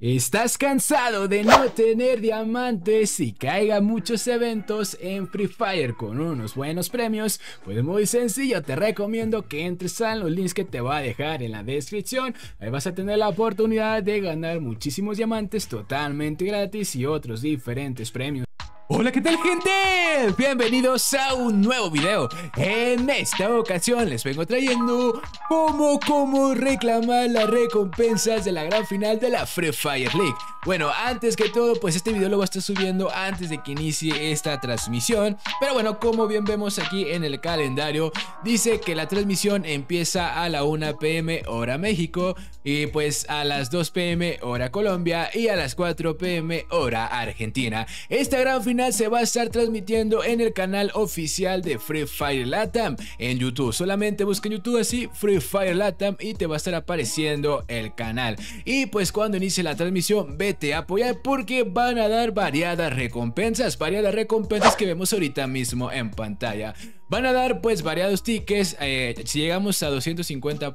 ¿Estás cansado de no tener diamantes y que haya muchos eventos en Free Fire con unos buenos premios? Pues muy sencillo, te recomiendo que entres a los links que te voy a dejar en la descripción. Ahí vas a tener la oportunidad de ganar muchísimos diamantes totalmente gratis y otros diferentes premios. Hola, ¿qué tal, gente? Bienvenidos a un nuevo video. En esta ocasión les vengo trayendo cómo reclamar las recompensas de la gran final de la Free Fire League. Bueno, antes que todo, pues este video lo voy a estar subiendo antes de que inicie esta transmisión. Pero bueno, como bien vemos aquí en el calendario, dice que la transmisión empieza a la 1 p.m. hora México, y pues a las 2 p.m. hora Colombia y a las 4 p.m. hora Argentina. Esta gran final se va a estar transmitiendo en el canal oficial de Free Fire Latam en YouTube. Solamente busca en YouTube así Free Fire Latam y te va a estar apareciendo el canal. Y pues cuando inicie la transmisión, vete a apoyar porque van a dar variadas recompensas que vemos ahorita mismo en pantalla. Van a dar pues variados tickets. Si llegamos a 250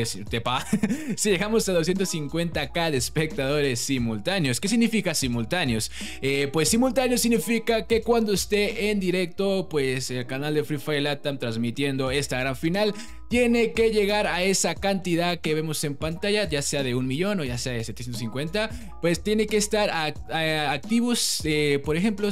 si llegamos a 250k de espectadores simultáneos. ¿Qué significa simultáneos? Pues simultáneos significa que cuando esté en directo pues el canal de Free Fire Latam transmitiendo esta gran final, tiene que llegar a esa cantidad que vemos en pantalla, ya sea de 1 millón o ya sea de 750. Pues tiene que estar activos, por ejemplo,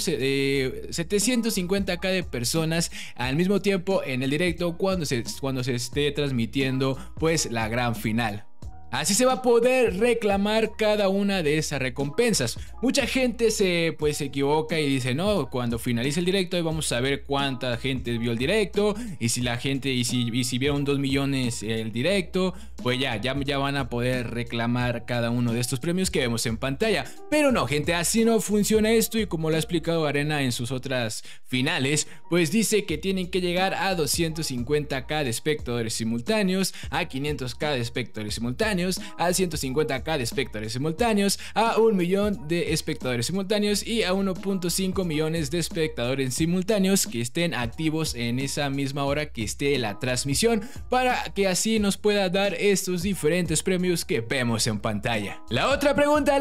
750k de personas al mismo tiempo en el directo cuando se esté transmitiendo pues la gran final. Así se va a poder reclamar cada una de esas recompensas. Mucha gente se equivoca y dice, no, cuando finalice el directo ahí vamos a ver cuánta gente vio el directo, y si la gente y si vieron 2 millones el directo, pues ya van a poder reclamar cada uno de estos premios que vemos en pantalla. Pero no, gente, así no funciona esto, y como lo ha explicado Arena en sus otras finales, pues dice que tienen que llegar a 250k de espectadores simultáneos, a 500k de espectadores simultáneos, a 150k de espectadores simultáneos, a 1 millón de espectadores simultáneos y a 1.5 millones de espectadores simultáneos que estén activos en esa misma hora que esté la transmisión, para que así nos pueda dar estos diferentes premios que vemos en pantalla. La otra pregunta,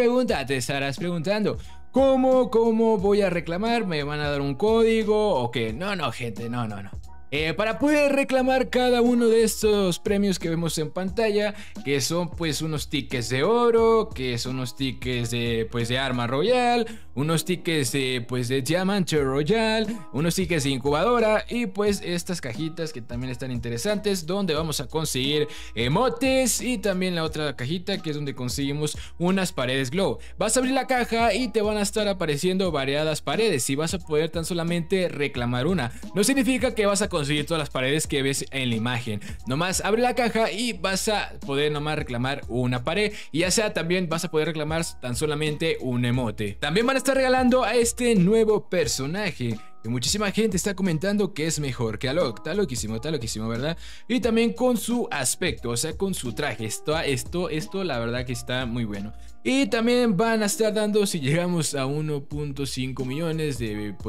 te estarás preguntando: ¿Cómo voy a reclamar? ¿Me van a dar un código o qué? No, gente, no. Para poder reclamar cada uno de estos premios que vemos en pantalla, que son pues unos tickets de oro, que son unos tickets de arma royal, unos tickets de diamante royal, unos tickets de incubadora, y pues estas cajitas que también están interesantes, donde vamos a conseguir emotes, y también la otra cajita que es donde conseguimos unas paredes glow. Vas a abrir la caja y te van a estar apareciendo variadas paredes y vas a poder tan solamente reclamar una. No significa que vas a conseguir todas las paredes que ves en la imagen. Nomás abre la caja y vas a poder nomás reclamar una pared, y ya sea también vas a poder reclamar tan solamente un emote. También van a estar regalando a este nuevo personaje que muchísima gente está comentando que es mejor que Alok. Está loquísimo, ¿verdad? Y también con su aspecto, o sea, con su traje. Esto la verdad que está muy bueno. Y también van a estar dando, si llegamos a 1.5 millones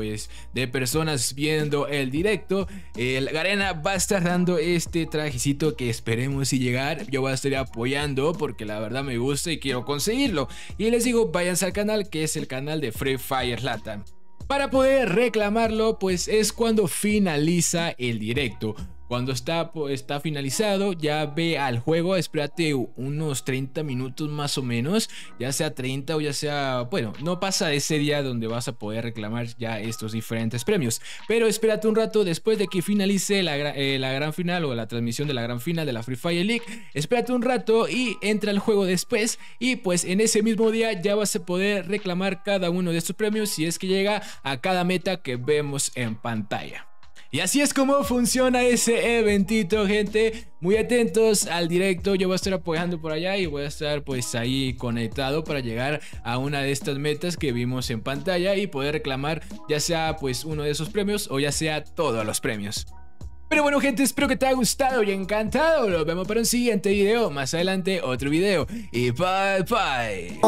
de personas viendo el directo, la Arena va a estar dando este trajecito que esperemos y llegar. Yo voy a estar apoyando porque la verdad me gusta y quiero conseguirlo. Y les digo, váyanse al canal, que es el canal de Free Fire Latam. Para poder reclamarlo, pues es cuando finaliza el directo. Cuando está finalizado, ya ve al juego, espérate unos 30 minutos más o menos, ya sea 30 o ya sea, bueno, no pasa ese día donde vas a poder reclamar ya estos diferentes premios. Pero espérate un rato después de que finalice la gran final o la transmisión de la gran final de la Free Fire League. Espérate un rato y entra al juego después, y pues en ese mismo día ya vas a poder reclamar cada uno de estos premios si es que llega a cada meta que vemos en pantalla. Y así es como funciona ese eventito, gente. Muy atentos al directo, yo voy a estar apoyando por allá y voy a estar pues ahí conectado para llegar a una de estas metas que vimos en pantalla y poder reclamar ya sea pues uno de esos premios o ya sea todos los premios. Pero bueno, gente, espero que te haya gustado y encantado. Nos vemos para un siguiente video, más adelante otro video, y bye bye.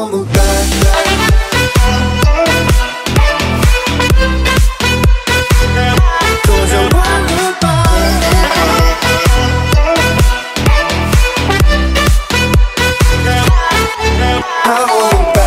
Yeah. I won't